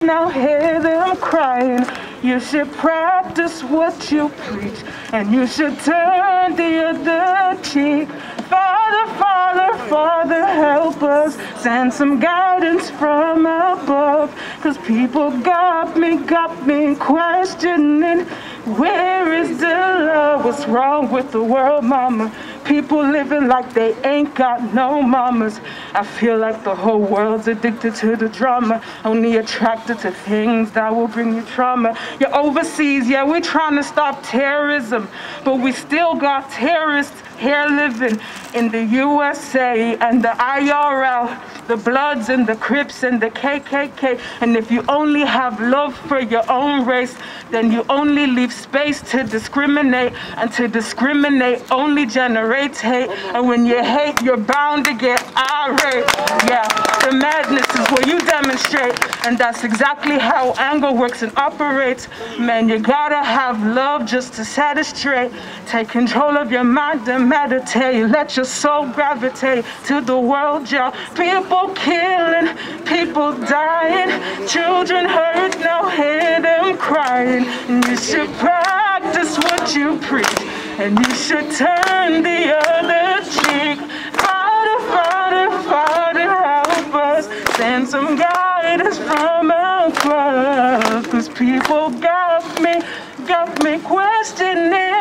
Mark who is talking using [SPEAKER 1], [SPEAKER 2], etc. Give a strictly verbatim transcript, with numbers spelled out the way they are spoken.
[SPEAKER 1] now hear them crying. You should practice what you preach, and you should turn the other cheek. Father, Father, Father, help us. Send some guidance from above. Cause people got me, got me questioning. Where is the love? What's wrong with the world, mama? People living like they ain't got no mamas. I feel like the whole world's addicted to the drama, only attracted to things that will bring you trauma. You're overseas, yeah, we're trying to stop terrorism, but we still got terrorists here living in the U S A and the I R L, the Bloods and the Crips and the K K K. And if you only have love for your own race, then you only leave space to discriminate, and to discriminate only generates hate. And when you hate, you're bound to get irate. Yeah, the madness is where you demonstrate, and that's exactly how anger works and operates. Man, you gotta have love just to satisfy. Take control of your mind and meditate. Let your soul gravitate to the world, y'all. People killing, people dying, children hurt, now hear them crying. And you should practice what you preach, and you should turn the other cheek. Father, Father, Father, help us. Send some guidance from above. Cause people got me, got me questioning.